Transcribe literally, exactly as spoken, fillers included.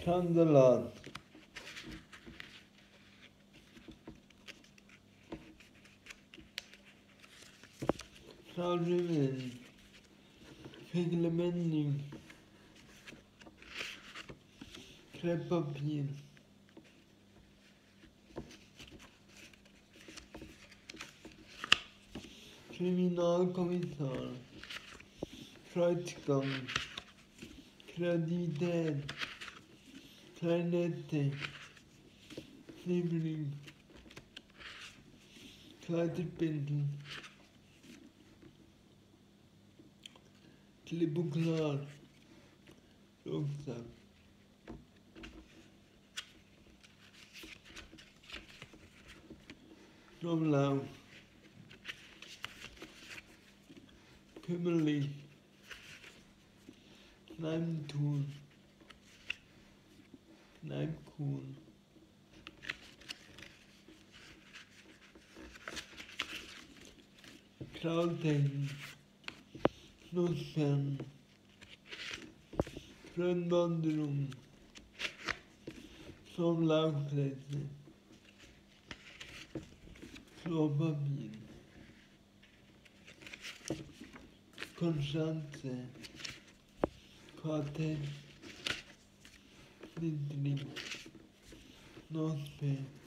Sandalat. Salvin. Reglementing. Krepppapier. Kriminalkommissar. Kreuzgang. Kreativität. Kleinette. Liebling. Kleiderbindel. Klipp und klar. Rucksack. Umlauf. Kümmerlich. Kneipentun. Kneipkuhn. Krautdecken. Nussfern. Grönwanderung. Sommerlaufplätze. Klopapier. Konstanze. Quartett. Friedrich. Nospe.